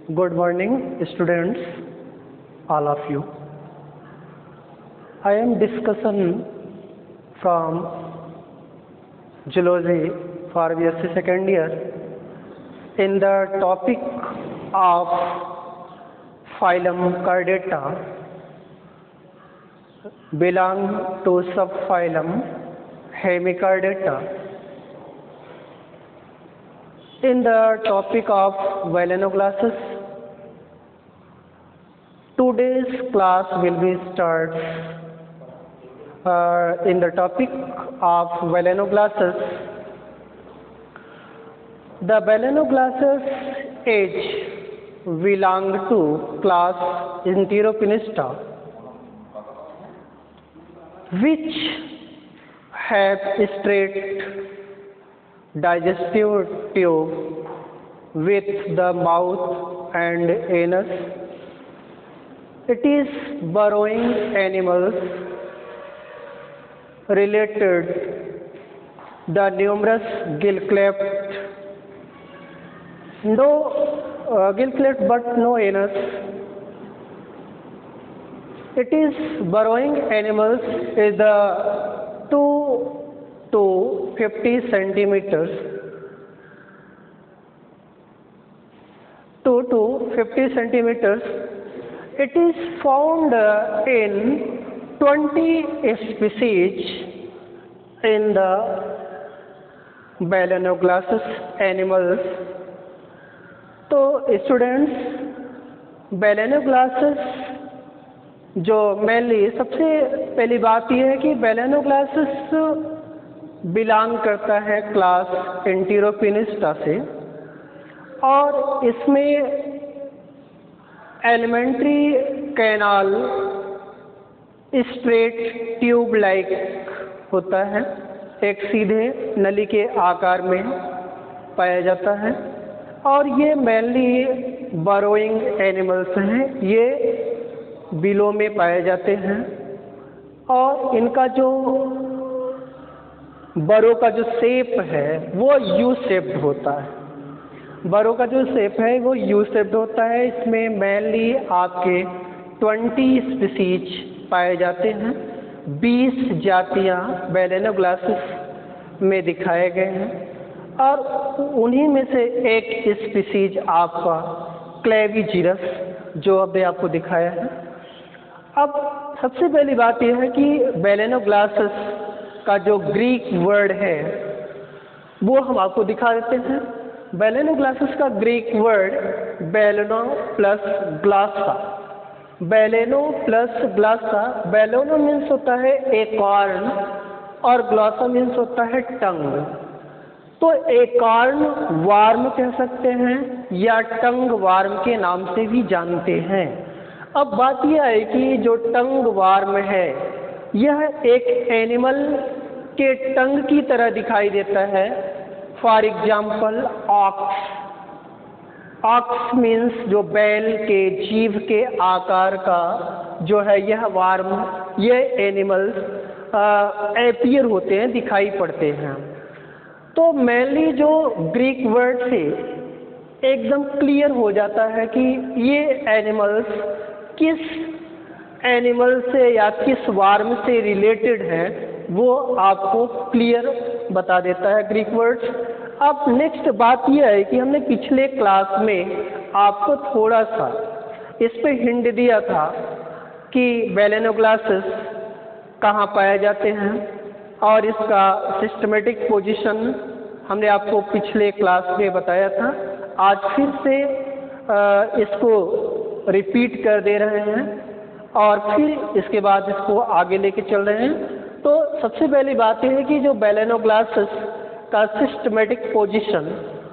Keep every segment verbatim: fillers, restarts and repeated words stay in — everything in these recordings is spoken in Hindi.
Good morning, students, all of you. I am discussion from Zoology for B S c second year in the topic of phylum Chordata belong to subphylum Hemichordata. In the topic of Balanoglossus, today's class will be start uh, in the topic of Balanoglossus. The Balanoglossus age belong to class Enteropinista, which have straight digestive tube with the mouth and anus. It is burrowing animals related the numerous gill cleft, no uh, gill cleft but no anus. It is burrowing animals is the two to fifty centimeters, two to fifty centimeters. It is found uh, in twenty species in the Balanoglossus animals. तो स्टूडेंट्स, Balanoglossus जो मेनली सबसे पहली बात यह है कि Balanoglossus बिलोंग करता है क्लास एंटीरोपिनिस्टा से और इसमें alimentary canal straight tube like होता है, एक सीधे नली के आकार में पाया जाता है और ये मेनली बरोइंग एनिमल्स हैं, ये बिलों में पाए जाते हैं और इनका जो बरो का जो शेप है वो यू शेप्ड होता है। बरो का जो शेप है वो यू शेप्ड होता है। इसमें मेनली आपके बीस स्पीसीज पाए जाते हैं, बीस जातियां Balanoglossus में दिखाए गए हैं और उन्हीं में से एक स्पीसीज आपका क्लेविजीरस जो अभी आपको दिखाया है। अब सबसे पहली बात यह है कि Balanoglossus का जो ग्रीक वर्ड है वो हम आपको दिखा देते हैं। Balanoglossus का Greek word balano plus glossa, balano plus glossa. Balano means होता है एकॉर्न और ग्लासा मीन्स होता है टंग। तो एकॉर्न वार्म कह सकते हैं या टंग वार्म के नाम से भी जानते हैं। अब बात यह है कि जो टंग वार्म है यह एक एनिमल के टंग की तरह दिखाई देता है। For example ox, ox means जो बैल के जीभ के आकार का जो है यह वार्म, ये एनिमल्स अपीयर होते हैं, दिखाई पड़ते हैं। तो मेनली जो ग्रीक वर्ड से एकदम क्लियर हो जाता है कि ये एनिमल्स किस एनिमल से या किस वार्म से रिलेटेड है वो आपको क्लियर बता देता है ग्रीक वर्ड्स। अब नेक्स्ट बात यह है कि हमने पिछले क्लास में आपको थोड़ा सा इस पे हिंट दिया था कि Balanoglossus कहाँ पाए जाते हैं और इसका सिस्टमेटिक पोजीशन हमने आपको पिछले क्लास में बताया था। आज फिर से आ, इसको रिपीट कर दे रहे हैं और फिर इसके बाद इसको आगे लेके चल रहे हैं। तो सबसे पहली बात यह है कि जो Balanoglossus का systematic position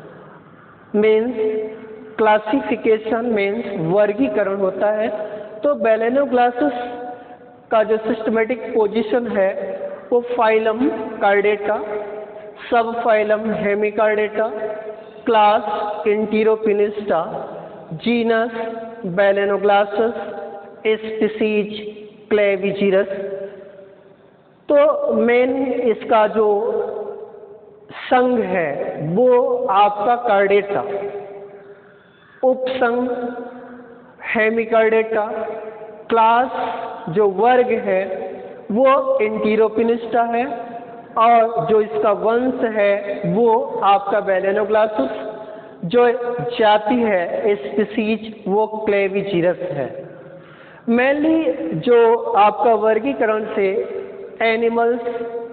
means classification means वर्गीकरण होता है। तो Balanoglossus का जो सिस्टमेटिक पोजीशन है वो फाइलम Chordata, सब phylum hemichordata, class enteropneusta, genus Balanoglossus, species clavigerus. तो मेन इसका जो संघ है वो आपका Chordata, उपसंघ हेमिकॉर्डेटा। क्लास जो वर्ग है वो एंटीरोपिनिस्टा है, और जो इसका वंश है वो आपका बेलेनोग्लासस। जो जाति है स्पीसीज वो क्लेविजीरस है। मेनली जो आपका वर्गीकरण से एनिमल्स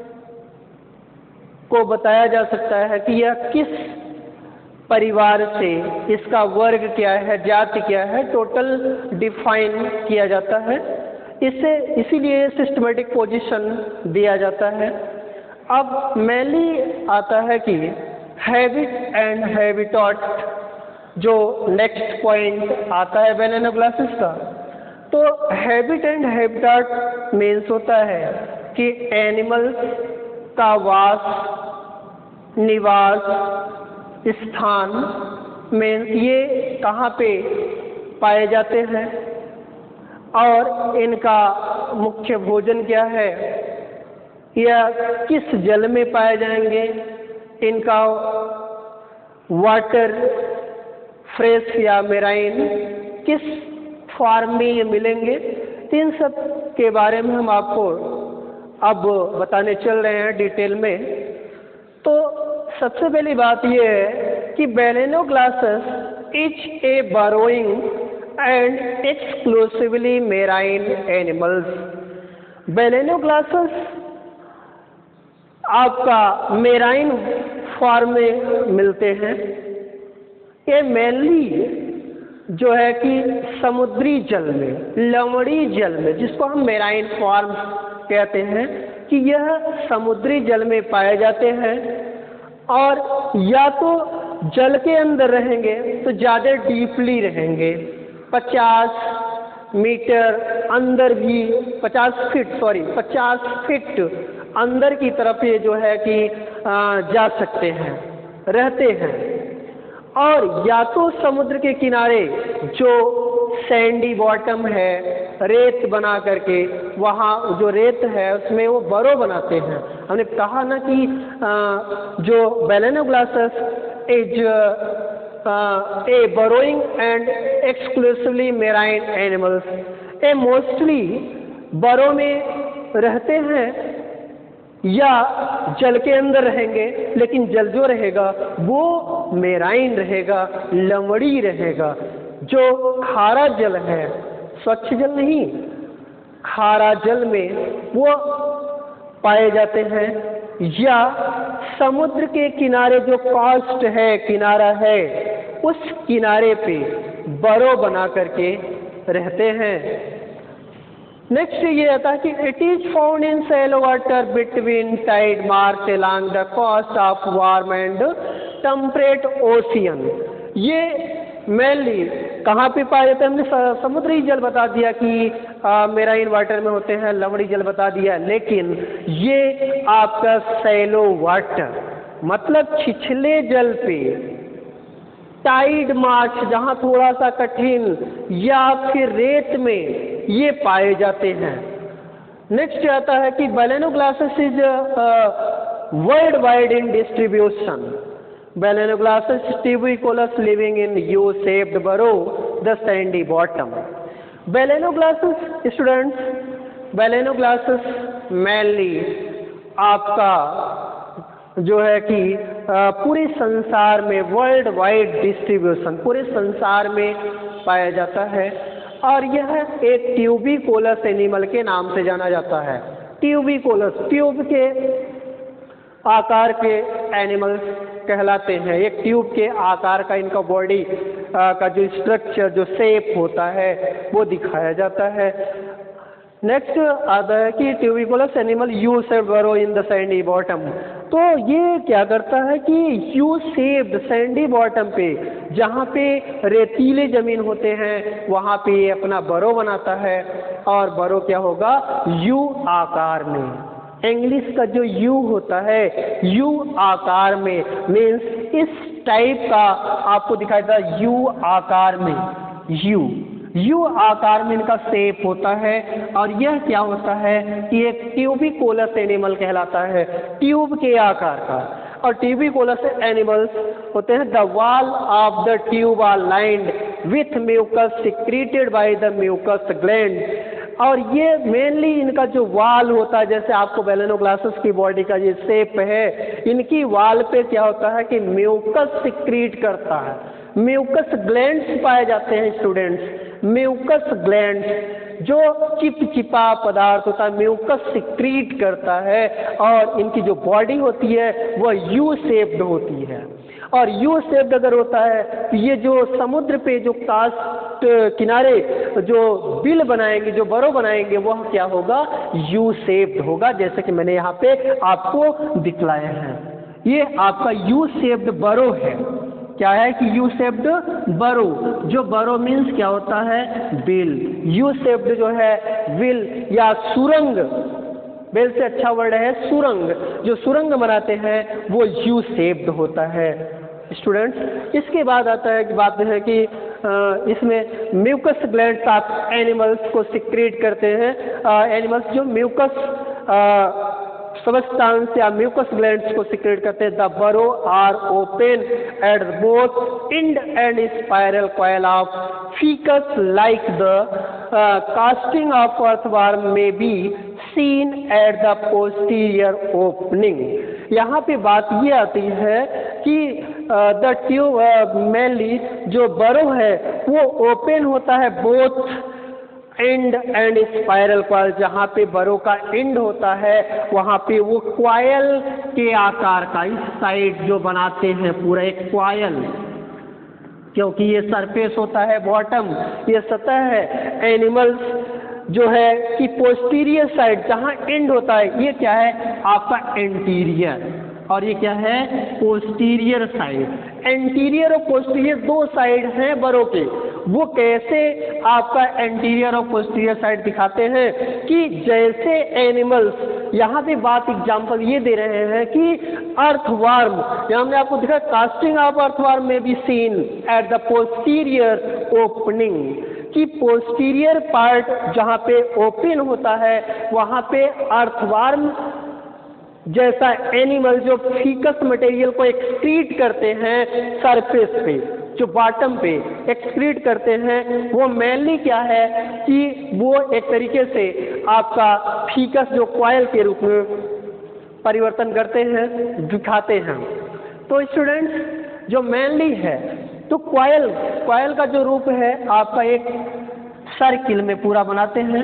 को बताया जा सकता है कि यह किस परिवार से, इसका वर्ग क्या है, जाति क्या है, टोटल डिफाइन किया जाता है। इससे इसीलिए सिस्टमेटिक पोजीशन दिया जाता है। अब मेनली आता है कि हैबिट एंड हैबिटॉट, जो नेक्स्ट पॉइंट आता है बेलेनोग्लासस का। तो हैबिट एंड हैबिटॉट मीन्स होता है कि एनिमल्स का वास, निवास स्थान में ये कहाँ पे पाए जाते हैं और इनका मुख्य भोजन क्या है, या किस जल में पाए जाएंगे, इनका वाटर फ्रेश या मेराइन किस फॉर्म में ये मिलेंगे, इन सब के बारे में हम आपको अब बताने चल रहे हैं डिटेल में। तो सबसे पहली बात ये है कि Balanoglossus is a burrowing and exclusively marine animals. Balanoglossus आपका मेराइन फॉर्म में मिलते हैं। ये मेनली जो है कि समुद्री जल में, लवणीय जल में, जिसको हम मेराइन फॉर्म कहते हैं, कि यह समुद्री जल में पाए जाते हैं। और या तो जल के अंदर रहेंगे तो ज़्यादा डीपली रहेंगे, पचास मीटर अंदर भी, पचास फीट सॉरी पचास फीट अंदर की तरफ ये जो है कि आ, जा सकते हैं, रहते हैं। और या तो समुद्र के किनारे जो सैंडी बॉटम है, रेत बना करके, वहाँ जो रेत है उसमें वो बरो बनाते हैं। हमने कहा ना कि आ, जो Balanoglossus is a burrowing and exclusively marine animals, ये मोस्टली बरो में रहते हैं या जल के अंदर रहेंगे, लेकिन जल जो रहेगा वो मेराइन रहेगा, लवणीय रहेगा। जो खारा जल है, स्वच्छ जल नहीं, खारा जल में वो पाए जाते हैं। या समुद्र के किनारे जो कास्ट है, किनारा है, उस किनारे पे बरो बना करके रहते हैं। नेक्स्ट ये आता है कि it is found in shallow water between tide march along the coast of warm and temperate ocean. ये मेनली कहाँ पे पाए जाते हैं? हमने समुद्री जल बता दिया कि मेराइन वाटर में होते हैं, लवणीय जल बता दिया, लेकिन ये आपका शैलो वाटर मतलब छिछले जल पे, टाइड मार्च जहाँ थोड़ा सा कठिन, या फिर रेत में ये पाए जाते हैं। नेक्स्ट आता है कि Balanoglossus is world wide in distribution. Balanoglossus tuberculous living in U-shaped burrow, the sandy bottom. Balanoglossus students, Balanoglossus mainly आपका जो है कि पूरे संसार में वर्ल्ड वाइड डिस्ट्रीब्यूशन, पूरे संसार में पाया जाता है। और यह एक ट्यूबिकोलस एनिमल के नाम से जाना जाता है। ट्यूबिकोलस, ट्यूब के आकार के एनिमल्स कहलाते हैं। एक ट्यूब के आकार का इनका बॉडी का जो स्ट्रक्चर, जो शेप होता है, वो दिखाया जाता है। नेक्स्ट आता है कि ट्यूबिकुलस एनिमल यू शेप्ड बरो इन द सैंडी बॉटम। तो ये क्या करता है कि यू शेप्ड सैंडी बॉटम पे, जहाँ पे रेतीले जमीन होते हैं, वहाँ पे ये अपना बरो बनाता है। और बरो क्या होगा? यू आकार में। इंग्लिश का जो यू होता है, यू आकार में मीन्स इस टाइप का आपको दिखाई देता है, यू आकार में, यू यू आकार में इनका शेप होता है। और यह क्या होता है कि एक ट्यूबिकोलस एनिमल कहलाता है, ट्यूब के आकार का। और ट्यूबिकुलस एनिमल्स होते हैं the wall of the tube are lined with mucus secreted by the mucus gland. और ये मेनली इनका जो वाल होता है, जैसे आपको बेलेनोग्लासेस की बॉडी का ये शेप है, इनकी वाल पे क्या होता है कि म्यूकस सिक्रीट करता है, म्यूकस ग्लैंड्स पाए जाते हैं स्टूडेंट्स। म्यूकस ग्लैंड्स जो चिपचिपा पदार्थ होता है म्यूकस सिक्रीट करता है, और इनकी जो बॉडी होती है वह यू शेप्ड होती है। और यू शेप्ड अगर होता है तो ये जो समुद्र पे जो कास्ट किनारे जो बिल बनाएंगे, जो बरो बनाएंगे, वह क्या होगा, यू शेप्ड होगा, जैसे कि मैंने यहाँ पे आपको दिखलाया है। ये आपका यू शेप्ड बरो है। क्या है कि यू शेप्ड बरो, जो बरो मीन्स क्या होता है, बिल। यू शेप्ड जो है बिल या सुरंग, बेल से अच्छा वर्ड है सुरंग, जो सुरंग बनाते हैं वो यू शेप्ड होता है स्टूडेंट्स। इसके बाद आता है कि बात है कि इसमें म्यूकस ग्लैंड्स ऑफ एनिमल्स को सिक्रेट करते हैं। एनिमल्स जो म्यूकस सबस्टांस या म्यूकस ग्लैंड्स को सिक्रेट करते हैं। The burrow are open at both end and spiral coil of faeces like the casting of earthworm may be seen at the posterior opening. यहाँ पे बात ये आती है कि द ट्यूब मेनली जो बरो है वो ओपन होता है both end and spiral coil, जहाँ पे बरो का एंड होता है वहाँ पे वो क्वायल के आकार का इस साइड जो बनाते हैं पूरा एक क्वायल, क्योंकि ये सरफेस होता है बॉटम, ये सतह है। एनिमल्स जो है कि पोस्टीरियर साइड जहाँ एंड होता है ये क्या है आपका एंटीरियर, और ये क्या है पोस्टीरियर साइड। एंटीरियर और पोस्टीरियर दो साइड हैं बरो के। वो कैसे आपका एंटीरियर और पोस्टीरियर साइड दिखाते हैं कि जैसे एनिमल्स, यहाँ पे बात एग्जांपल ये दे रहे हैं कि अर्थवर्म, यहाँ हमने आपको दिखा कास्टिंग ऑफ अर्थवर्म में भी seen at the posterior opening, कि पोस्टीरियर पार्ट जहाँ पे ओपन होता है वहाँ पे अर्थवर्म जैसा एनिमल जो फीकस मटेरियल को एक्सक्रीट करते हैं सरफेस पे, जो बॉटम पे एक्सक्रीट करते हैं, वो मेनली क्या है कि वो एक तरीके से आपका फीकस जो कॉइल के रूप में परिवर्तन करते हैं, दिखाते हैं। तो स्टूडेंट्स जो मेनली है तो कॉइल कॉइल का जो रूप है आपका एक सर्किल में पूरा बनाते हैं।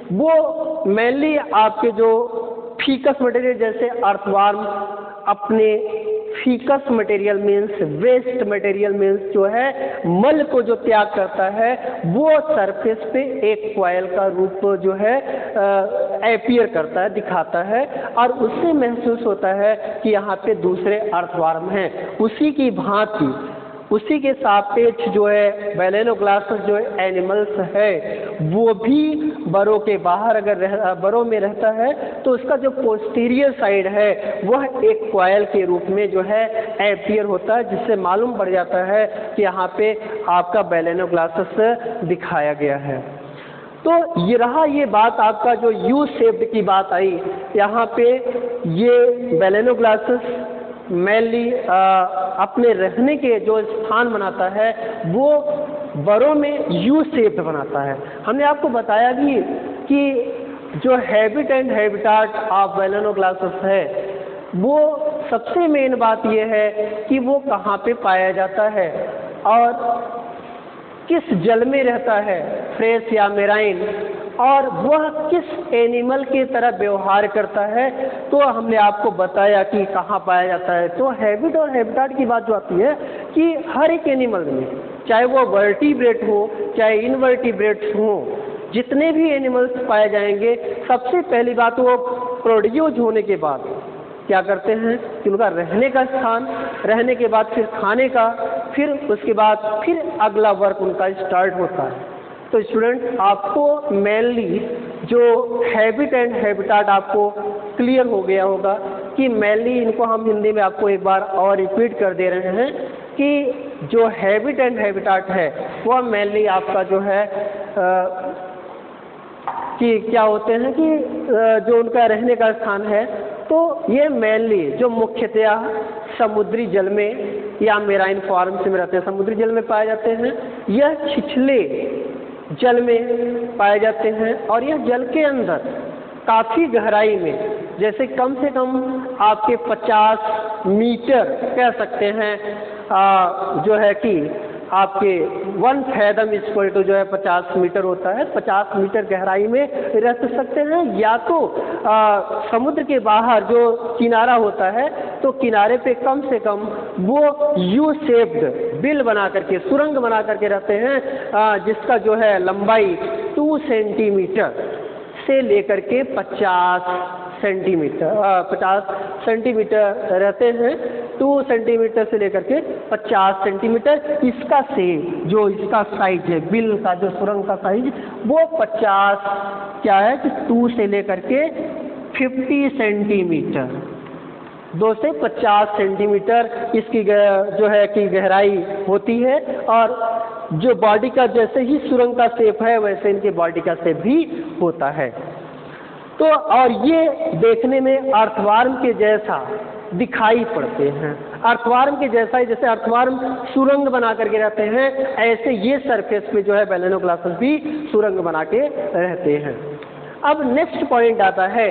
वो मेनली आपके जो फीकस मटेरियल जैसे अर्थवर्म अपने faeces material means waste material means जो है मल को जो त्याग करता है वो सरफेस पे एक कॉइल का रूप जो है अपीयर करता है, दिखाता है, और उससे महसूस होता है कि यहाँ पे दूसरे अर्थवर्म हैं। उसी की भांति उसी के सापेक्ष जो है बेलेनोग्लासेस जो एनिमल्स है वो भी बरो के बाहर अगर रह, बरो में रहता है तो उसका जो पोस्टीरियर साइड है वह एक कॉइल के रूप में जो है अपीयर होता है, जिससे मालूम पड़ जाता है कि यहाँ पे आपका बेलेनोग्लासेस दिखाया गया है। तो ये रहा ये बात आपका जो यू शेप्ड की बात आई, यहाँ पे ये बेलेनोग्लासेस मेनली अपने रहने के जो स्थान बनाता है वो बरो में यू शेप्ड बनाता है। हमने आपको बताया भी कि जो habit and habitat of Balanoglossus है वो सबसे मेन बात ये है कि वो कहाँ पे पाया जाता है और किस जल में रहता है, फ्रेश या मेराइन, और वह किस एनिमल की तरह व्यवहार करता है। तो हमने आपको बताया कि कहाँ पाया जाता है। तो हैबिट और हैबिटाट की बात जो आती है कि हर एक एनिमल में, चाहे वो वर्टिब्रेट हो चाहे इनवर्टिब्रेट्स हो, जितने भी एनिमल्स पाए जाएंगे सबसे पहली बात वो प्रोड्यूस होने के बाद क्या करते हैं कि उनका रहने का स्थान, रहने के बाद फिर खाने का, फिर उसके बाद फिर अगला वर्क उनका स्टार्ट होता है। तो स्टूडेंट आपको मेनली जो हैबिट एंड हैबिटाट आपको क्लियर हो गया होगा कि मेनली इनको हम हिंदी में आपको एक बार और रिपीट कर दे रहे हैं कि जो हैबिट एंड हैबिटाट है वह मेनली आपका जो है आ, कि क्या होते हैं कि जो उनका रहने का स्थान है, तो ये मेनली जो मुख्यतया समुद्री जल में या मेराइन फॉर्म्स में रहते हैं, समुद्री जल में पाए जाते हैं। यह छिछले जल में पाए जाते हैं और यह जल के अंदर काफ़ी गहराई में, जैसे कम से कम आपके पचास मीटर कह सकते हैं, आ, जो है कि आपके वन फैदम इक्वल टू जो है पचास मीटर होता है, पचास मीटर गहराई में रह सकते हैं। या तो आ, समुद्र के बाहर जो किनारा होता है तो किनारे पे कम से कम वो यू शेप्ड बिल बना करके, सुरंग बना करके रहते हैं, आ, जिसका जो है लंबाई टू सेंटीमीटर से लेकर के पचास सेंटीमीटर पचास सेंटीमीटर रहते हैं। टू सेंटीमीटर से लेकर के पचास सेंटीमीटर इसका से जो इसका साइज है, बिल का जो सुरंग का साइज, वो पचास क्या है कि टू से लेकर के फिफ्टी सेंटीमीटर, दो से पचास सेंटीमीटर इसकी जो है कि गहराई होती है। और जो बॉडी का जैसे ही सुरंग का शेप है वैसे इनके बॉडी का शेप भी होता है। तो और ये देखने में अर्थवार्म के जैसा दिखाई पड़ते हैं, अर्थवार्म के जैसा ही, जैसे अर्थवार्म सुरंग बना करके रहते हैं ऐसे ये सरफेस पे जो है बेलेनोग्लासस भी सुरंग बना के रहते हैं। अब नेक्स्ट पॉइंट आता है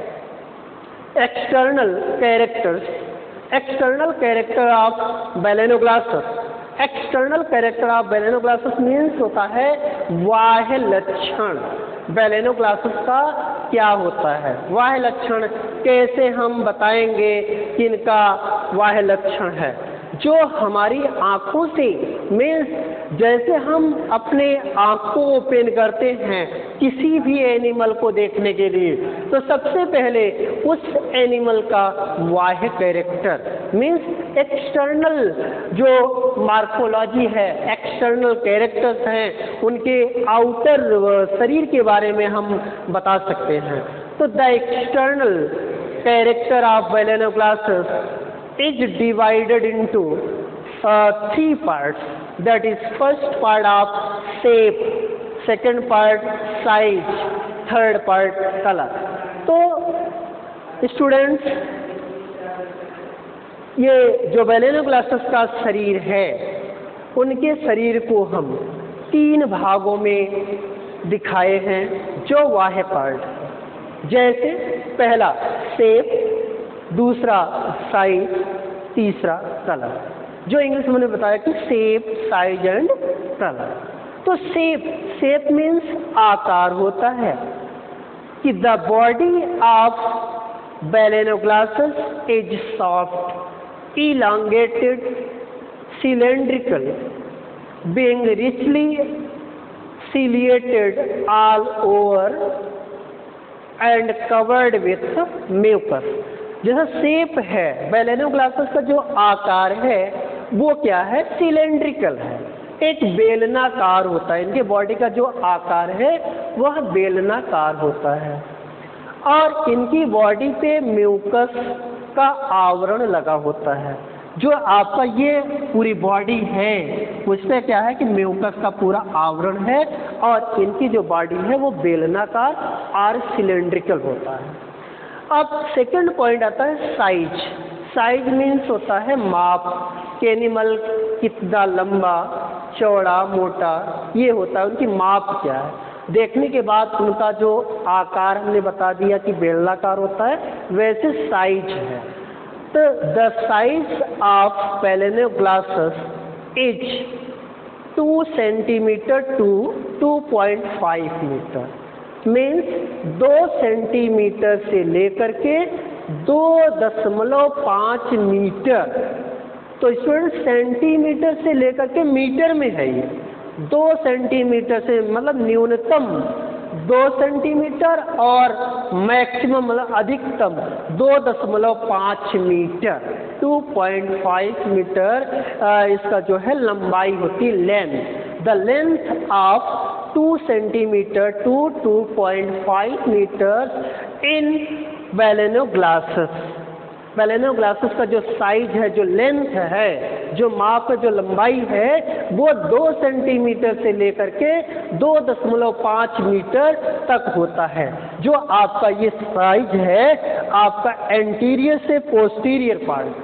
external characters, external character of Balanoglossus. External character of Balanoglossus means होता है बाह्य लक्षण बेलेनोग्लासस का क्या होता है, बाह्य लक्षण कैसे हम बताएंगे कि इनका बाह्य लक्षण है। जो हमारी आँखों से मीन्स जैसे हम अपने आँखों को ओपन करते हैं किसी भी एनिमल को देखने के लिए, तो सबसे पहले उस एनिमल का बाह्य कैरेक्टर मीन्स एक्सटर्नल जो मार्फोलॉजी है, एक्सटर्नल कैरेक्टर्स हैं, उनके आउटर शरीर के बारे में हम बता सकते हैं। तो the external character of Balanoglossus is divided into uh, three parts. That is, first part of shape, second part size, third part color. तो स्टूडेंट्स, ये जो बेलेनोग्लासस का शरीर है उनके शरीर को हम तीन भागों में दिखाए हैं जो बाह्य पार्ट, जैसे पहला शेप, दूसरा साइज, तीसरा कलर, जो इंग्लिश में मैंने बताया कि शेप, साइज एंड कलर। तो शेप, शेप मीन्स आकार होता है कि the body of balanoglossus is soft, elongated, cylindrical, being richly ciliated all over and covered with mucus। जैसा शेप है बेलेनोग्लासस का जो आकार है वो क्या है, सिलेंड्रिकल है, एक बेलनाकार होता है। इनके बॉडी का जो आकार है वह बेलनाकार होता है और इनकी बॉडी पे म्यूकस का आवरण लगा होता है। जो आपका ये पूरी बॉडी है उसमें क्या है कि म्यूकस का पूरा आवरण है और इनकी जो बॉडी है वो बेलनाकार और सिलेंड्रिकल होता है। अब सेकंड पॉइंट आता है साइज। साइज मीन्स होता है माप कि एनिमल कितना लंबा, चौड़ा, मोटा, ये होता है उनकी माप क्या है। देखने के बाद उनका जो आकार हमने बता दिया कि बेलनाकार होता है, वैसे साइज है। तो the size of balanoglossus is two centimetre to two point five metre, means दो सेंटीमीटर से लेकर के दो दशमलव पाँच मीटर। तो स्टूडेंट सेंटीमीटर से लेकर के मीटर में है ये, दो सेंटीमीटर से मतलब न्यूनतम दो सेंटीमीटर और मैक्सिमम मतलब अधिकतम दो दशमलव पाँच metre, two point five metre इसका जो है लंबाई होती है, length. The length of two centimetre to two point five metre in balanoglossus. Balanoglossus का जो साइज है, जो लेंथ है, जो माप है, जो लंबाई है, वो दो सेंटीमीटर से लेकर के दो दशमलव पाँच मीटर तक होता है। जो आपका ये साइज है आपका एंटीरियर से पोस्टीरियर पार्ट,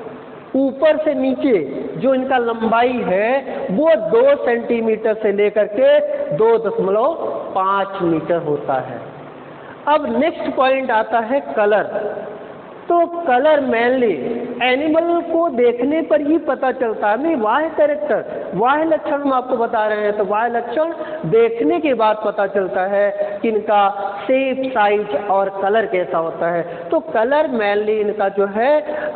ऊपर से नीचे जो इनका लंबाई है वो दो सेंटीमीटर से लेकर के दो दशमलव पाँच मीटर होता है। अब नेक्स्ट पॉइंट आता है कलर। तो कलर मेनली एनिमल को देखने पर ही पता चलता है। नहीं, वाह्य कैरेक्टर, वाह्य लक्षण हम आपको बता रहे हैं, तो वाह्य लक्षण देखने के बाद पता चलता है कि इनका शेप, साइज और कलर कैसा होता है। तो कलर मेनली इनका जो है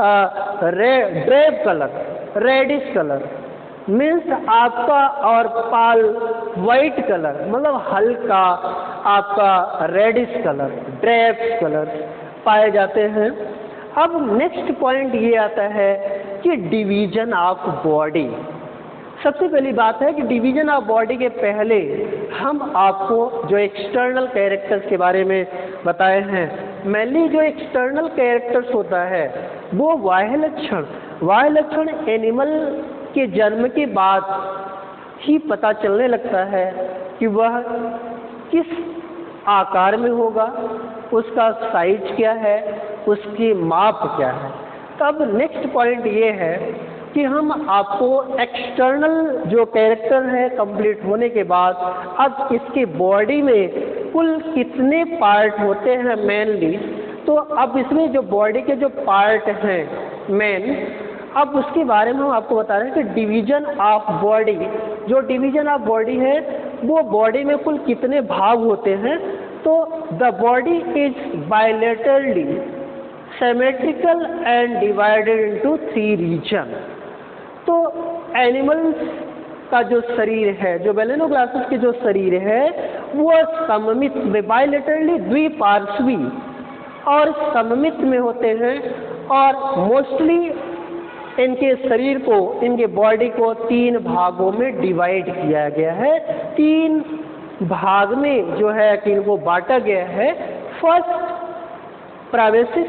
ड्रेप कलर, रेडिश कलर मीन्स आपका, और पाल वाइट कलर मतलब हल्का आपका रेडिश कलर, ड्रेप कलर पाए जाते हैं। अब नेक्स्ट पॉइंट ये आता है कि डिवीजन ऑफ बॉडी। सबसे पहली बात है कि डिवीजन ऑफ बॉडी के पहले हम आपको जो एक्सटर्नल कैरेक्टर्स के बारे में बताए हैं। मेनली जो एक्सटर्नल कैरेक्टर्स होता है वो वाह्य लक्षण, वाह्य लक्षण एनिमल के जन्म के बाद ही पता चलने लगता है कि वह किस आकार में होगा, उसका साइज क्या है, उसकी माप क्या है। तब नेक्स्ट पॉइंट ये है कि हम आपको एक्सटर्नल जो कैरेक्टर है कंप्लीट होने के बाद अब इसके बॉडी में कुल कितने पार्ट होते हैं मेनली, तो अब इसमें जो बॉडी के जो पार्ट हैं मेन, अब उसके बारे में हम आपको बता रहे हैं कि डिवीजन ऑफ बॉडी, जो डिवीजन ऑफ बॉडी है वो बॉडी में कुल कितने भाग होते हैं। तो the body is bilaterally symmetrical and divided into three region. तो एनिमल्स का जो शरीर है, जो बेलेनोग्लासिस के जो शरीर है वो सममित में, बायलेटरली द्विपार्श्वी और सममित में होते हैं, और मोस्टली इनके शरीर को, इनके बॉडी को तीन भागों में डिवाइड किया गया है। तीन भाग में जो है कि इनको बांटा गया है। फर्स्ट प्रावेसिस,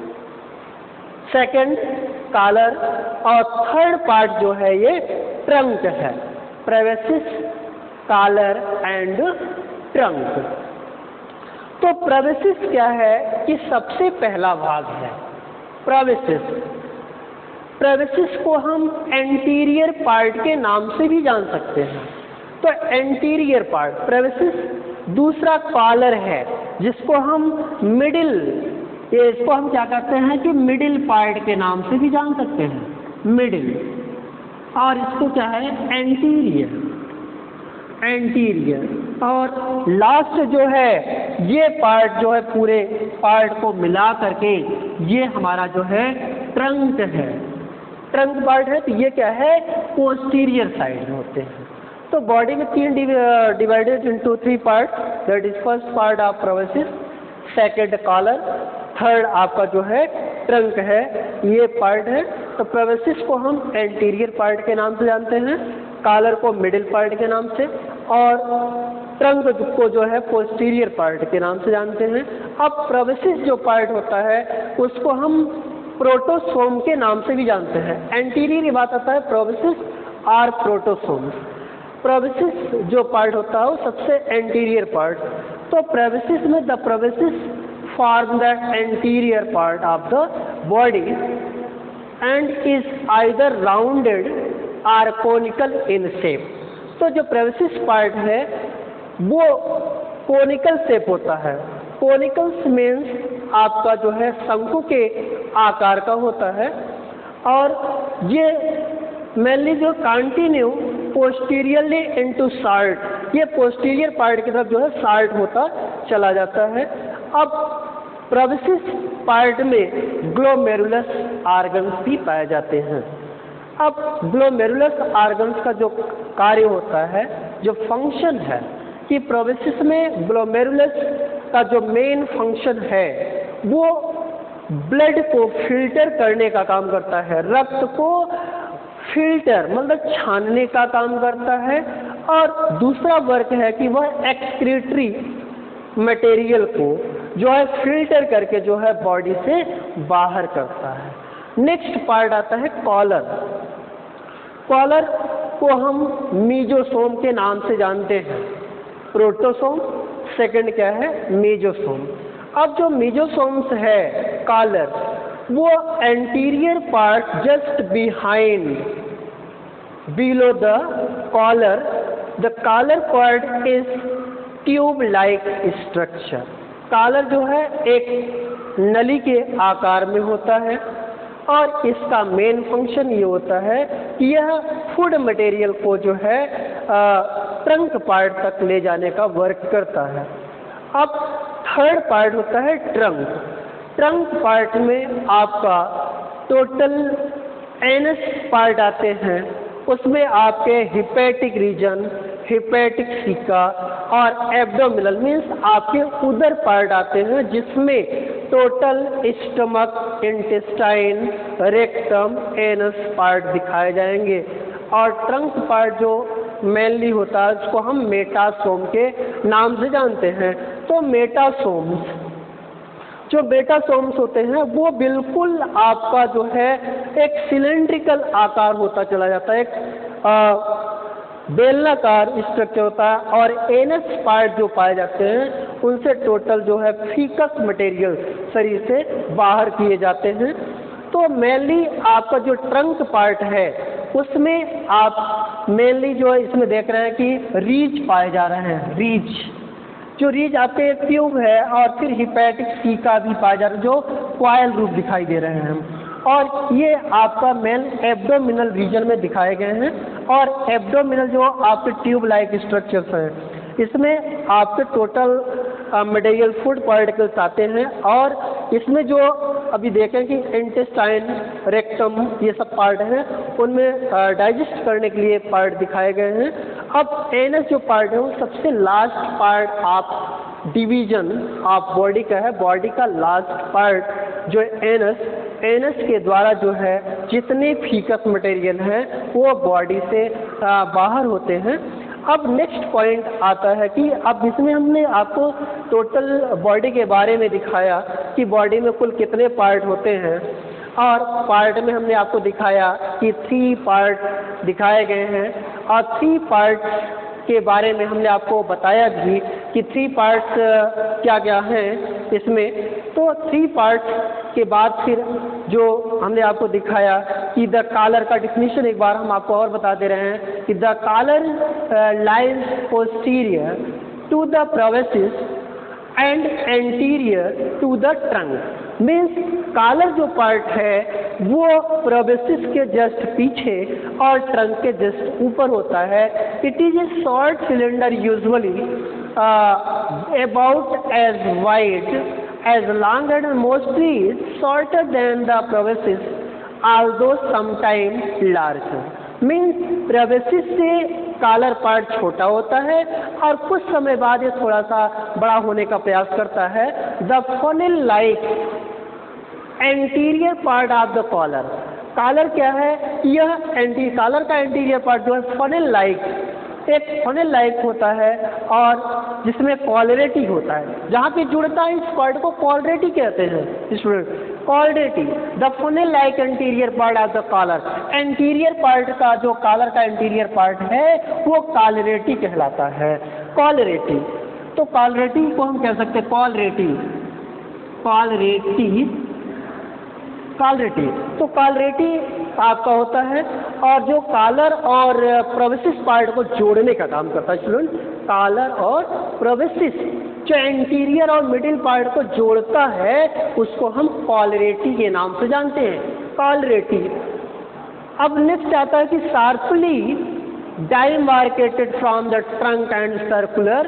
सेकंड कॉलर और थर्ड पार्ट जो है ये ट्रंक है। Proboscis, collar and trunk. तो प्रावेसिस क्या है कि सबसे पहला भाग है प्रावेसिस। प्रावेसिस को हम एंटीरियर पार्ट के नाम से भी जान सकते हैं। तो एंटीरियर पार्ट प्रावेसिस। दूसरा कॉलर है जिसको हम मिडिल, ये इसको हम क्या कहते हैं कि मिडिल पार्ट के नाम से भी जान सकते हैं, मिडिल। और इसको क्या है एंटीरियर, एंटीरियर। और लास्ट जो है ये पार्ट जो है पूरे पार्ट को मिला करके ये हमारा जो है ट्रंक है, ट्रंक पार्ट है। तो ये क्या है पोस्टीरियर साइड में होते हैं। तो बॉडी में तीन divided into three part, that is first part of proboscis, second collar, third आपका जो है ट्रंक है, ये पार्ट है। तो प्रावेसिस को हम एंटीरियर पार्ट के नाम से जानते हैं, कॉलर को मिडिल पार्ट के नाम से, और ट्रंक को जो है पोस्टीरियर पार्ट के नाम से जानते हैं। अब प्रावेसिस जो पार्ट होता है उसको हम प्रोटोसोम के नाम से भी जानते हैं। एंटीरियर ये बात आता है प्रावेसिस और प्रोटोसोम। प्रावेसिस जो पार्ट होता है वो सबसे एंटीरियर पार्ट। तो प्रावेसिस में the proboscis form the anterior part of the body and is either rounded or conical in shape. तो जो प्रावेसिस पार्ट है वो कोनिकल शेप होता है। कोनिकल्स मीन्स आपका जो है शंकु के आकार का होता है, और ये मेनली जो कंटिन्यू पोस्टीरियरली इनटू शार्ट, ये पोस्टीरियर पार्ट की तरफ जो है शार्ट होता चला जाता है। अब प्रावेसिस पार्ट में ग्लोमेरुलस ऑर्गन्स भी पाए जाते हैं। अब ग्लोमेरुलस ऑर्गन्स का जो कार्य होता है, जो फंक्शन है कि प्रावेसिस में ग्लोमेरुलस का जो मेन फंक्शन है वो ब्लड को फिल्टर करने का काम करता है, रक्त को फिल्टर मतलब छानने का काम करता है। और दूसरा वर्क है कि वह एक्सक्रीटरी मटेरियल को जो है फिल्टर करके जो है बॉडी से बाहर करता है। नेक्स्ट पार्ट आता है कॉलर। कॉलर को हम मीजोसोम के नाम से जानते हैं, प्रोटोसोम, सेकंड क्या है मीजोसोम। अब जो मीजोसोम्स है कॉलर, वो anterior part just behind below the collar, the collar part is tube like structure. Collar जो है एक नली के आकार में होता है और इसका मेन फंक्शन ये होता है कि यह फूड मटेरियल को जो है ट्रंक पार्ट तक ले जाने का वर्क करता है। अब थर्ड पार्ट होता है ट्रंक। ट्रंक पार्ट में आपका टोटल एनस पार्ट आते हैं, उसमें आपके हिपैटिक रीजन, हिपैटिक सीका और एब्डोमिनल मीन्स आपके उदर पार्ट आते हैं, जिसमें total stomach, intestine, rectum, anus part दिखाए जाएंगे। और ट्रंक पार्ट जो मेनली होता है उसको हम मेटासोम के नाम से जानते हैं। तो मेटासोम्स, जो मेटासोम्स होते हैं वो बिल्कुल आपका जो है एक सिलेंड्रिकल आकार होता चला जाता है, एक आ, बेलनाकार स्ट्रक्चर होता है। और एनस पार्ट जो पाए जाते हैं उनसे टोटल जो है फीकस मटेरियल शरीर से बाहर किए जाते हैं। तो मेनली आपका जो ट्रंक पार्ट है उसमें आप मेनली जो है इसमें देख रहे हैं कि रीज पाए जा रहे हैं। रीज जो रीज आपके ट्यूब है और फिर हिपैटिक सीका भी पाया जा रहा है जो क्वाइल रूप दिखाई दे रहे हैं। और ये आपका मेन एब्डोमिनल रीजन में दिखाए गए हैं। और एब्डोमिनल जो आपके ट्यूब लाइक स्ट्रक्चर्स हैं इसमें आपके टोटल मटेरियल फूड पार्टिकल्स आते हैं। और इसमें जो अभी देखें कि इंटेस्टाइन, रेक्टम ये सब पार्ट हैं, उनमें डाइजेस्ट करने के लिए पार्ट दिखाए गए हैं। अब एनस जो पार्ट है वो सबसे लास्ट पार्ट आप डिवीजन आप बॉडी का है, बॉडी का लास्ट पार्ट जो एनस, एनस के द्वारा जो है जितने फीकस मटेरियल हैं वो बॉडी से आ, बाहर होते हैं। अब नेक्स्ट पॉइंट आता है कि अब इसमें हमने आपको टोटल बॉडी के बारे में दिखाया कि बॉडी में कुल कितने पार्ट होते हैं। और पार्ट में हमने आपको दिखाया कि थ्री पार्ट दिखाए गए हैं। और थ्री पार्ट के बारे में हमने आपको बताया भी कि थ्री पार्ट्स क्या क्या हैं इसमें। तो थ्री पार्ट्स के बाद फिर जो हमने आपको दिखाया कि द कॉलर का डिफिनीशन एक बार हम आपको और बता दे रहे हैं कि the collar lies posterior to the proboscis and anterior to the trunk. Means collar जो पार्ट है वो प्रोवेसिस के जस्ट पीछे और ट्रंक के जस्ट ऊपर होता है। It is a short cylinder usually about as wide as long and mostly shorter than the proboscis, although sometimes larger. Means proboscis से कॉलर पार्ट छोटा होता है और कुछ समय बाद ये थोड़ा सा बड़ा होने का प्रयास करता है। The funnel like anterior part of the collar, collar क्या है, यह एंटी कॉलर का एंटीरियर पार्ट जो है फनल लाइक, एक फनल लाइक होता है और जिसमें कॉलरेटी होता है, जहाँ पे जुड़ता है इस पार्ट को कॉलरेटी कहते हैं student, collarette. The funnel like anterior part of the collar, anterior part का जो कॉलर का एंटीरियर पार्ट है वो कॉलरेटी कहलाता है। कॉलरेटी, तो कॉलरेटी को हम कह सकते हैं कॉलरेटी, कॉलरेटी कॉलरेटी तो कॉलरेटी आपका होता है और जो कॉलर और प्रोवेसिस पार्ट को जोड़ने का काम करता है स्टूडेंट। कॉलर और प्रोवेसिस जो एंटीरियर और मिडिल पार्ट को जोड़ता है उसको हम कॉलरेटी के नाम से जानते हैं, कॉलरेटी। अब नेक्स्ट आता है कि sharply demarcated from the trunk and circular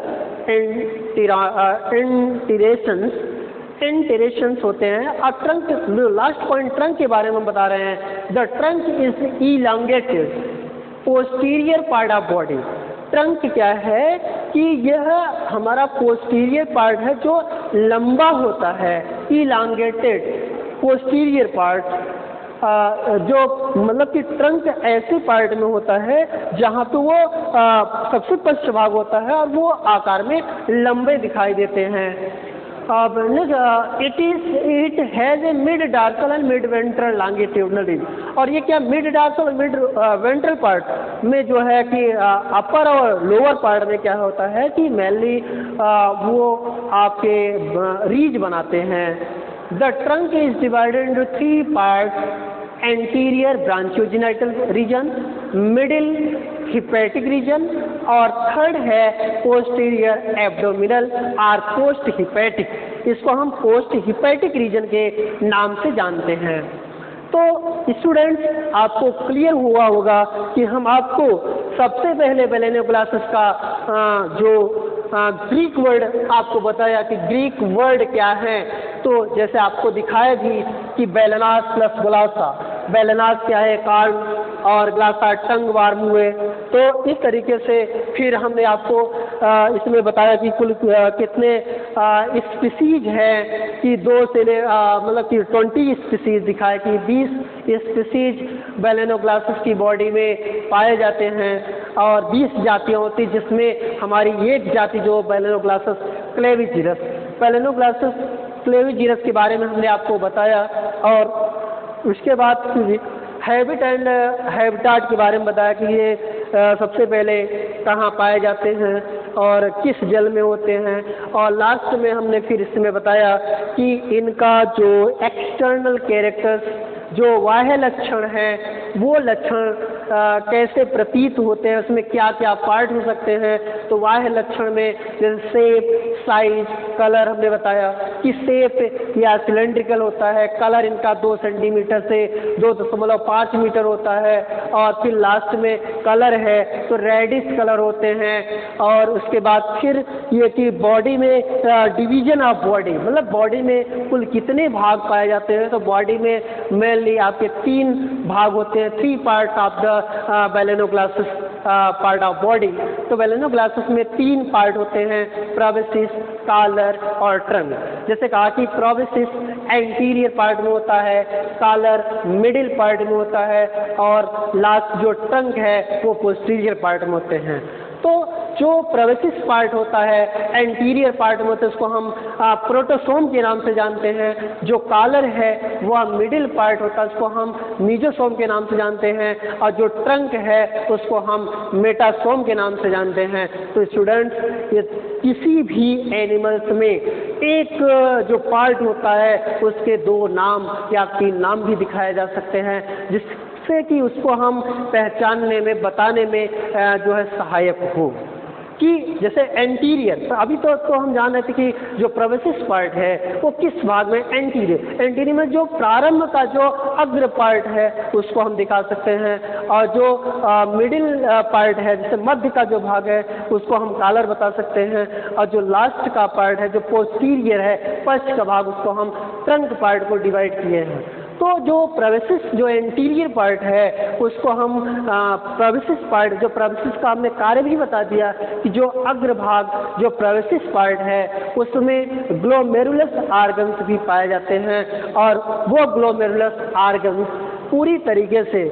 indentations, indentations होते हैं। और ट्रंक, लास्ट पॉइंट ट्रंक के बारे में हम बता रहे हैं। The trunk is elongated posterior part of body. Trunk क्या है कि यह हमारा पोस्टीरियर पार्ट है जो लंबा होता है, इलांगेटेड पोस्टीरियर पार्ट, जो मतलब कि ट्रंक ऐसे पार्ट में होता है जहाँ पे वो आ, सबसे पश्च भाग होता है और वो आकार में लंबे दिखाई देते हैं। अब it is it has a mid dorsal and mid ventral longitudinal ridge. और ये क्या मिड डार्सल और मिड वेंट्रल पार्ट में जो है कि अपर और लोअर पार्ट में क्या होता है कि मेनली वो आपके रीज बनाते हैं, the trunk is divided into three parts, anterior branchiogenital region, middle hepatic region और थर्ड है पोस्टीरियर एब्डोमिनल और पोस्ट हिपैटिक। इसको हम पोस्ट हिपैटिक रीजन के नाम से जानते हैं। तो स्टूडेंट्स आपको क्लियर हुआ होगा कि हम आपको सबसे पहले बेलेनोक्लासिस का आ, जो ग्रीक वर्ड आपको बताया कि ग्रीक वर्ड क्या है। तो जैसे आपको दिखाया भी कि बेलेनास प्लस ग्लासा, बेलेनास क्या है कार्ड और ग्लासा टंग वार्म हुए। तो इस तरीके से फिर हमने आपको आ, इसमें बताया कि कुल आ, कितने स्पीसीज हैं कि दो से ले मतलब कि ट्वेंटी स्पीसीज दिखाए कि बीस स्पीसीज बेलेनोक्लासिस की बॉडी में पाए जाते हैं और बीस जातियाँ होती जिसमें हमारी एक जाति जो बेलेनोक्लासिस क्लेविजीरस, बेलेनोक्लासिस क्लेविजीरस के बारे में हमने आपको बताया। और उसके बाद हैबिट एंड हैबिटाट के बारे में बताया कि ये आ, सबसे पहले कहाँ पाए जाते हैं और किस जल में होते हैं। और लास्ट में हमने फिर इसमें बताया कि इनका जो एक्सटर्नल कैरेक्टर्स, जो बाह्य लक्षण हैं, वो लक्षण कैसे प्रतीत होते हैं, उसमें क्या क्या पार्ट हो सकते हैं। तो बाह्य लक्षण में जैसे शेप, साइज, कलर हमने बताया कि शेप या सिलेंड्रिकल होता है, कलर इनका दो सेंटीमीटर से दो दशमलव पाँच मीटर होता है। और फिर लास्ट में कलर है तो रेडिश कलर होते हैं। और उसके बाद फिर ये कि बॉडी में डिवीजन ऑफ बॉडी, मतलब बॉडी में कुल कितने भाग पाए जाते हैं। तो बॉडी में मेनली आपके तीन भाग होते हैं, three part of the balanoglossus part of body. तो बेलेनोक्लासिस में तीन पार्ट होते हैं, प्रोबेसिस, कॉलर और ट्रंक। जैसे कहा कि प्रोबेसिस एंटीरियर पार्ट में होता है, कॉलर मिडिल पार्ट में होता है और लास्ट जो ट्रंक है वो पोस्टीरियर पार्ट में होते हैं। तो जो प्रोबेसिस पार्ट होता है एंटीरियर पार्ट में होता है उसको हम प्रोटोसोम के नाम से जानते हैं। जो कॉलर है वह मिडिल पार्ट होता है उसको हम मीजोसोम के नाम से जानते हैं। और जो ट्रंक है उसको हम मेटासोम के नाम से जानते हैं। तो स्टूडेंट्स, ये किसी भी एनिमल्स में एक जो पार्ट होता है उसके दो नाम या तीन नाम भी दिखाए जा सकते हैं, जिससे कि उसको हम पहचानने में, बताने में जो है सहायक हो। कि जैसे एंटीरियर, तो अभी तो, तो हम जान रहे थे कि जो प्रोबेसिस पार्ट है वो किस भाग में, एंटीरियर, एंटीरियर में जो प्रारंभ का जो अग्र पार्ट है उसको हम दिखा सकते हैं। और जो मिडिल पार्ट है, जैसे मध्य का जो भाग है उसको हम कॉलर बता सकते हैं। और जो लास्ट का पार्ट है, जो पोस्टीरियर है, पश्च का भाग, उसको हम ट्रंक पार्ट को डिवाइड किए हैं। तो जो प्रोबेसिस जो एंटीरियर पार्ट है उसको हम प्रोबेसिस पार्ट, जो प्रोबेसिस का हमने कार्य भी बता दिया कि जो अग्रभाग जो प्रोबेसिस पार्ट है उसमें ग्लोमेरुलस ऑर्गन्स भी पाए जाते हैं। और वो ग्लोमेरुलस ऑर्गन्स पूरी तरीके से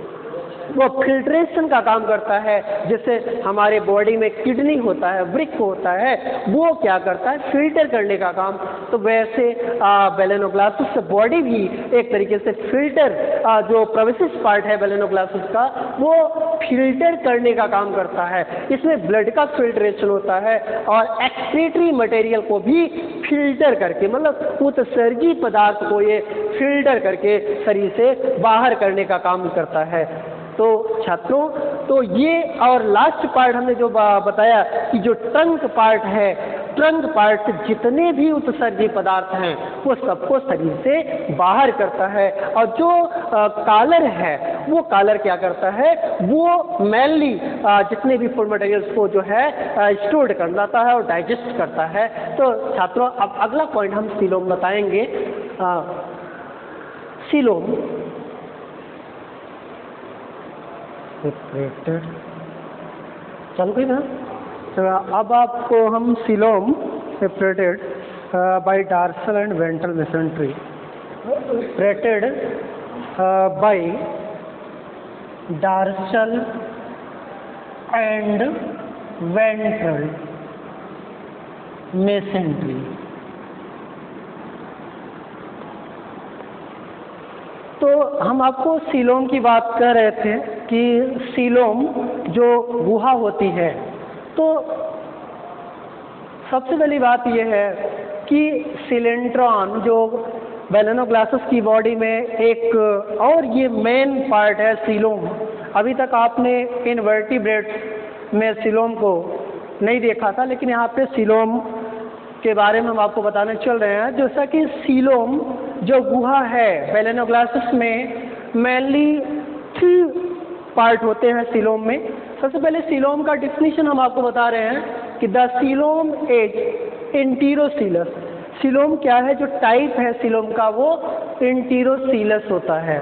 वो फिल्ट्रेशन का काम करता है। जैसे हमारे बॉडी में किडनी होता है, वृक्क होता है, वो क्या करता है, फिल्टर करने का काम। तो वैसे बेलेनोक्लासिस बॉडी भी एक तरीके से फिल्टर, आ, जो प्रोबेसिस पार्ट है बेलेनोक्लासिस का, वो फिल्टर करने का काम करता है। इसमें ब्लड का फिल्ट्रेशन होता है और एक्सक्रीटरी मटेरियल को भी फिल्टर करके, मतलब उत्सर्गी पदार्थ को ये फिल्टर करके शरीर से बाहर करने का काम करता है। तो छात्रों, तो ये और लास्ट पार्ट हमने जो बताया कि जो ट्रंक पार्ट है, ट्रंक पार्ट से जितने भी उत्सर्गी पदार्थ हैं वो सबको शरीर से बाहर करता है। और जो कॉलर है वो कॉलर क्या करता है, वो मेनली जितने भी फूड मटेरियल्स को जो है स्टोर कर लाता है और डाइजेस्ट करता है। तो छात्रों, अब अगला पॉइंट हम सीलोम बताएंगे। आ, सीलोम सेपरेटेड, चलो गई ना। तो अब आपको हम coelom separated by dorsal and ventral mesentery, separated by dorsal and ventral mesentery. तो हम आपको सीलोम की बात कर रहे थे कि सीलोम जो गुहा होती है, तो सबसे पहली बात यह है कि सिलेंट्रॉन जो बेलेनोग्लासेस की बॉडी में एक और ये मेन पार्ट है सीलोम। अभी तक आपने इनवर्टिब्रेट्स में सीलोम को नहीं देखा था, लेकिन यहाँ पे सीलोम के बारे में हम आपको बताने चल रहे हैं। जैसा कि सीलोम जो गुहा है बेलेनोग्लासेस में, मेनली थ्री पार्ट होते हैं सीलोम में। सबसे पहले सीलोम का डिफिनीशन हम आपको बता रहे हैं कि the coelom is enterocoelous. Coelom क्या है, जो टाइप है सीलोम का वो इंटीरोसीलस होता है।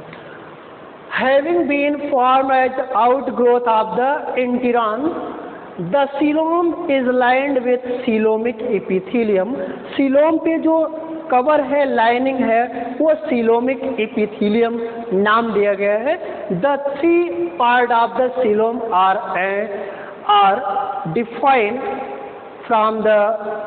Having been form as outgrowth of the enteron, the coelom is lined with coelomic epithelium. Coelom पे जो कवर है, लाइनिंग है, वो सीलोमिक एपिथेलियम नाम दिया गया है। The three part of the coelom are are defined from the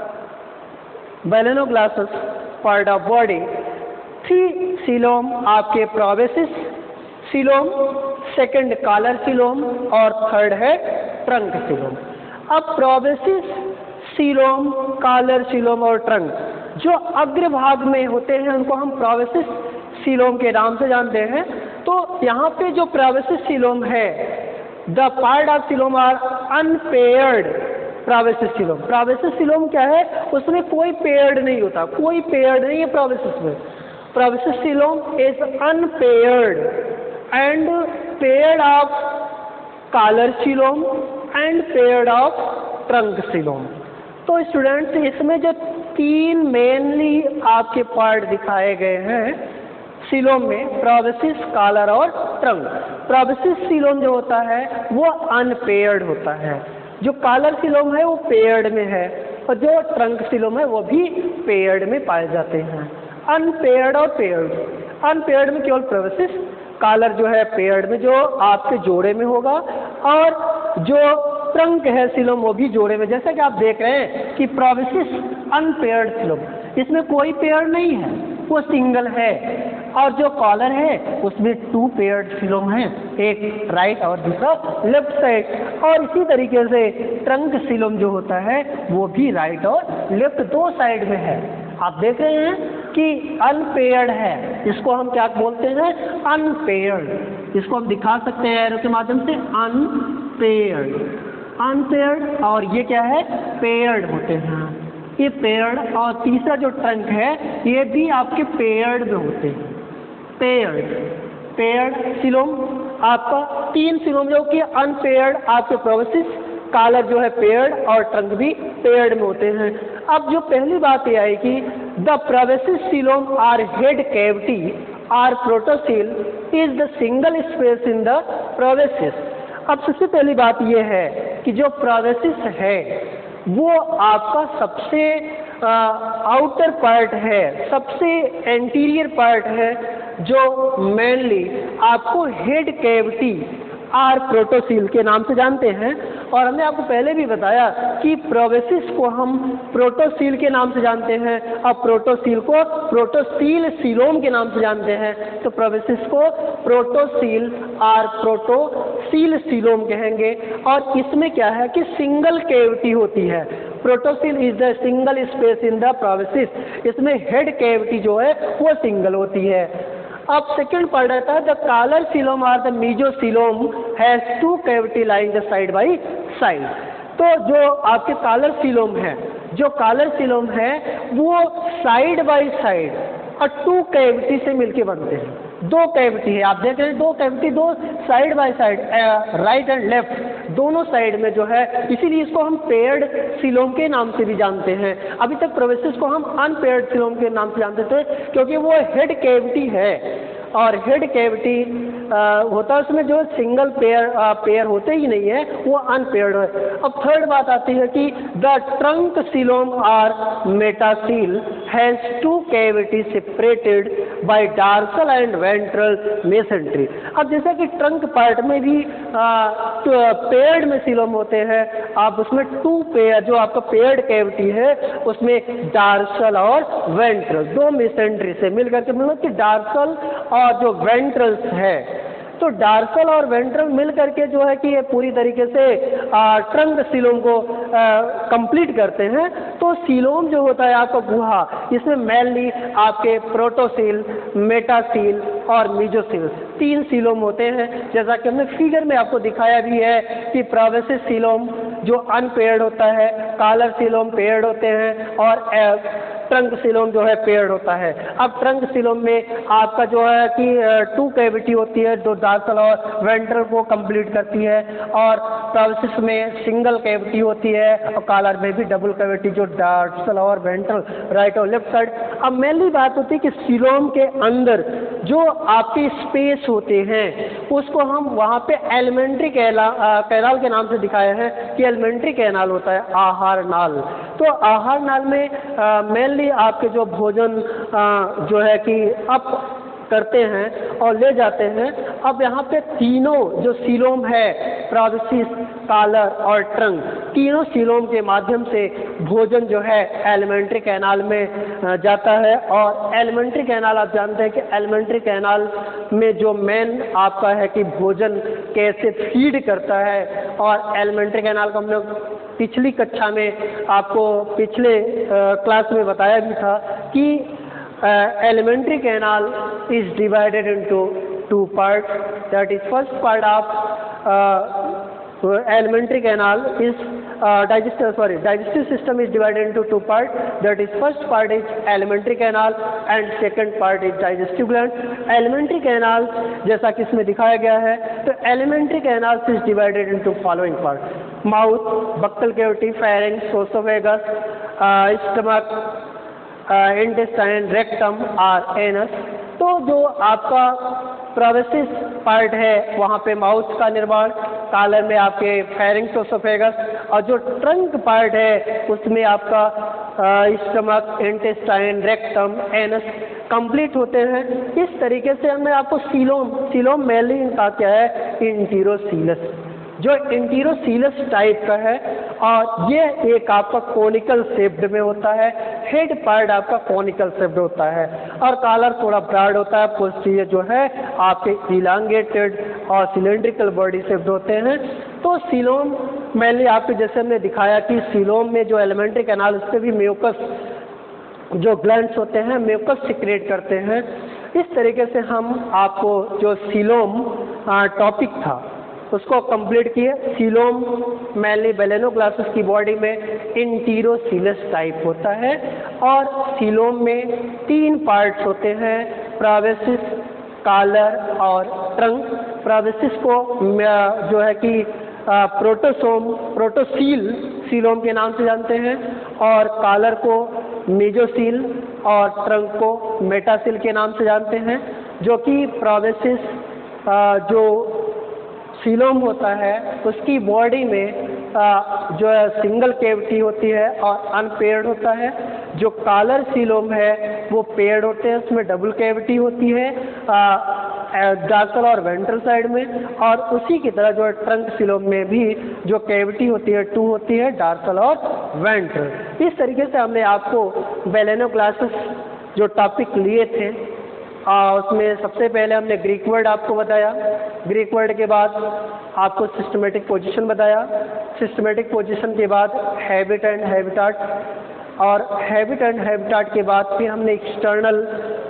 balanoglossus part of body. Three coelom आपके proboscis coelom, second collar coelom और थर्ड है ट्रंक सीलोम। अब प्रोबेसिस सीलोम, कॉलर सीलोम और ट्रंक जो अग्रभाग में होते हैं उनको हम प्रोबेसिस सीलोम के नाम से जानते हैं। तो यहाँ पे जो प्रोबेसिस सीलोम है, the part of coelom are unpaired proboscis coelom. Proboscis coelom क्या है, उसमें कोई पेयर्ड नहीं होता, कोई पेयर्ड नहीं है प्रोबेसिस में। Proboscis coelom is unpaired and paired of collar coelom and paired of trunk coelom. तो स्टूडेंट्स, इसमें जो तीन मेनली आपके पार्ट दिखाए गए हैं सीलोम में, प्रोबेसिस, कॉलर और ट्रंक। प्रोबेसिस सीलोम जो होता है वो अनपेयर्ड होता है, जो कॉलर सीलोम है वो पेयर्ड में है, और जो ट्रंक सीलोम है वो भी पेयर्ड में पाए जाते हैं। अनपेयर्ड और पेयर्ड, अनपेयर्ड में केवल प्रोबेसिस, कॉलर जो है पेयर्ड में जो आपके जोड़े में होगा, और जो ट्रंक है सीलोम वो भी जोड़े में। जैसा कि आप देख रहे हैं कि प्रोबेसिस अनपेयर्ड सीलोम, इसमें कोई पेयर नहीं है, वो सिंगल है। और जो कॉलर है उसमें टू पेयर्ड सीलोम है, एक राइट और दूसरा लेफ्ट साइड। और इसी तरीके से ट्रंक सीलोम जो होता है वो भी राइट और लेफ्ट दो साइड में है। आप देख रहे हैं कि अनपेयर्ड है, इसको हम क्या बोलते हैं, अनपेयर्ड। इसको हम दिखा सकते हैं एरो के माध्यम से, अनपेयर्ड, अनपेयर्ड। और ये क्या है, पेयर्ड होते हैं, ये पेयर्ड। और तीसरा जो ट्रंक है ये भी आपके पेयर्ड में होते हैं, पेयर्ड, पेयर्ड सीलोम। आपका तीन सीलोम जो कि अनपेयर्ड आपके प्रोबेसिस, कॉलर जो है पेयर्ड और ट्रंक भी पेयर्ड में होते हैं। अब जो पहली बात ये आई कि the proboscis coelom or head cavity or protocoel is the single space in the proboscis. अब सबसे पहली बात ये है कि जो प्रोबेसिस है वो आपका सबसे आउटर पार्ट है, सबसे एंटीरियर पार्ट है, जो मेनली आपको हेड कैविटी आर प्रोटोसील के नाम से जानते हैं। और हमने आपको पहले भी बताया कि प्रोबेसिस को हम प्रोटोसील के नाम से जानते हैं, और प्रोटोसील को प्रोटोसील सीलोम के नाम से जानते हैं। तो प्रोबेसिस को प्रोटोसील आर प्रोटोसील सीलोम कहेंगे। और इसमें क्या है कि सिंगल कैविटी होती है, protocoel is the single space in the proboscis. इसमें हेड कैविटी जो है वो सिंगल होती है। अब सेकंड पार्ट आता है the collar coelom or the mesocoelom has two cavity lying the side by side. तो जो आपके कॉलर सीलोम है, जो कॉलर सीलोम है वो साइड बाय साइड और टू कैविटी से मिलके बनते हैं। दो कैविटी है, आप देख रहे हैं दो कैविटी, दो side by side, right and left दोनों साइड में जो है, इसीलिए इसको हम पेयर्ड सीलोम के नाम से भी जानते हैं। अभी तक प्रोबेसिस को हम अनपेयर्ड सीलोम के नाम से जानते थे, क्योंकि वो हेड कैविटी है और हेड कैविटी होता है उसमें जो सिंगल पेयर पेयर होते ही नहीं है, वो अनपेयर्ड है। अब थर्ड बात आती है कि the trunk coelom or metacoel has two cavity separated by dorsal and ventral mesentery. अब जैसा कि ट्रंक पार्ट में भी पेयर्ड में सीलोम होते हैं, आप उसमें टू पेयर जो आपका पेयर्ड कैविटी है उसमें डार्सल और वेंट्रल दो मेसेंट्री से मिलकर के, मतलब कि डार्सल और जो वेंट्रल्स है तो डार्सल और वेंट्रल मिल करके जो है कि ये पूरी तरीके से ट्रंक सीलोम को कंप्लीट करते हैं। तो सीलोम जो होता है आपका गुहा, इसमें मेनली आपके प्रोटोसील, मेटासील और मीजोसील तीन सीलोम होते हैं। जैसा कि हमने फिगर में आपको दिखाया भी है कि प्रोबेसिस सीलोम जो अनपेयर्ड होता है, कॉलर सीलोम पेयर्ड होते हैं और ट्रंक सीलोम जो है पेयर्ड होता है। अब ट्रंक सीलोम में आपका जो है कि टू कैविटी होती है जो डार्सल और वेंट्रल को कंप्लीट करती है, और प्रोबेसिस में सिंगल कैविटी होती है, और कॉलर में भी डबल कैविटी जो डार्सल और वेंट्रल राइट और लेफ्ट साइड। अब मेनली बात होती है कि सीलोम के अंदर जो आपके स्पेस होते हैं उसको हम वहाँ पे एलिमेंट्री कैनाल के नाम से दिखाया है कि एलिमेंट्री कैनाल होता है आहार नाल। तो आहार नाल में मेनली आपके जो भोजन आ, जो है कि अप करते हैं और ले जाते हैं। अब यहाँ पे तीनों जो सीलोम है, प्रोबेसिस, कॉलर और ट्रंक, तीनों सीलोम के माध्यम से भोजन जो है एलिमेंट्री कैनाल में जाता है। और एलिमेंट्री कैनाल आप जानते हैं कि एलिमेंट्री कैनाल में जो मेन आपका है कि भोजन कैसे फीड करता है, और एलिमेंट्री कैनाल को हमने पिछली कक्षा में आपको पिछले क्लास में बताया भी था कि Uh, elementary canal is divided into two parts. That is, first part of uh, elementary canal is uh, digestive. Sorry, digestive system is divided into two parts. That is, first part is elementary canal and second part is digestive gland. Elementary canal जैसा कि इसमें दिखाया गया है, तो elementary canal is divided into following parts: mouth, buccal cavity, pharynx, esophagus, uh, stomach, intestine, rectum और एनस। तो जो आपका प्रोबेसिस पार्ट है वहाँ पे माउथ का निर्माण, कॉलर में आपके फेरिंक्स, एसोफेगस, और जो ट्रंक पार्ट है उसमें आपका stomach, intestine, rectum, anus complete होते हैं। इस तरीके से हमने आपको सीलोम सीलोम मेनली इनका क्या है, इंटीरोसीलस, जो इंटीरोसीलस टाइप का है, और ये एक आपका कोनिकल शेप्ड में होता है। हेड पार्ट आपका कोनिकल शेप्ड होता है, और कॉलर थोड़ा ब्रॉड होता है। पोस्टीरियर जो है आपके इलांगेटेड और सिलेंड्रिकल बॉडी शेप्ड होते हैं। तो सीलोम मेनली आपको जैसे हमने दिखाया कि सीलोम में जो एलिमेंट्री कैनाल उस पर भी म्यूकस जो ग्लैंड्स होते हैं म्यूकस सिक्रेट करते हैं। इस तरीके से हम आपको जो सीलोम टॉपिक था उसको कंप्लीट किए। सीलोम मेनली बेलेनोग्लासेस की बॉडी में इंटीरोसीलस टाइप होता है, और सीलोम में तीन पार्ट्स होते हैं: प्रोबेसिस, कॉलर और ट्रंक। प्रोबेसिस को जो है कि प्रोटोसोम प्रोटोसील सीलोम के नाम से जानते हैं, और कॉलर को मेजोसील और ट्रंक को मेटासील के नाम से जानते हैं। जो कि प्रोबेसिस जो सीलोम होता है उसकी बॉडी में आ, जो है सिंगल कैविटी होती है और अनपेयर्ड होता है। जो कॉलर सीलोम है वो पेयर्ड होते हैं, उसमें डबल कैविटी होती है डार्सल और वेंट्रल साइड में, और उसी की तरह जो है ट्रंक सीलोम में भी जो कैविटी होती है टू होती है, डार्सल और वेंट्रल। इस तरीके से हमने आपको बेलेनोग्लासेस जो टॉपिक लिए थे आ, उसमें सबसे पहले हमने ग्रीक वर्ड आपको बताया। ग्रीक वर्ड के बाद आपको सिस्टमेटिक पोजीशन बताया। सिस्टमेटिक पोजीशन के बाद हैबिट एंड हैबिटाट, और हैबिट एंड हैबिटाट के बाद फिर हमने एक्सटर्नल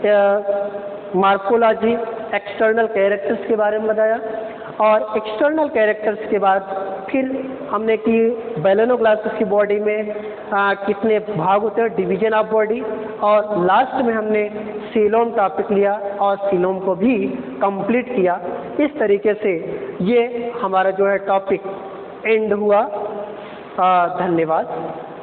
मार्फोलॉजी, एक्सटर्नल कैरेक्टर्स के बारे में बताया, और एक्सटर्नल कैरेक्टर्स के बाद फिर हमने कि बेलेनोग्लासेस की बॉडी में आ, कितने भाग होते हैं, डिवीजन ऑफ बॉडी, और लास्ट में हमने सीलोम टॉपिक लिया और सीलोम को भी कंप्लीट किया। इस तरीके से ये हमारा जो है टॉपिक एंड हुआ। धन्यवाद।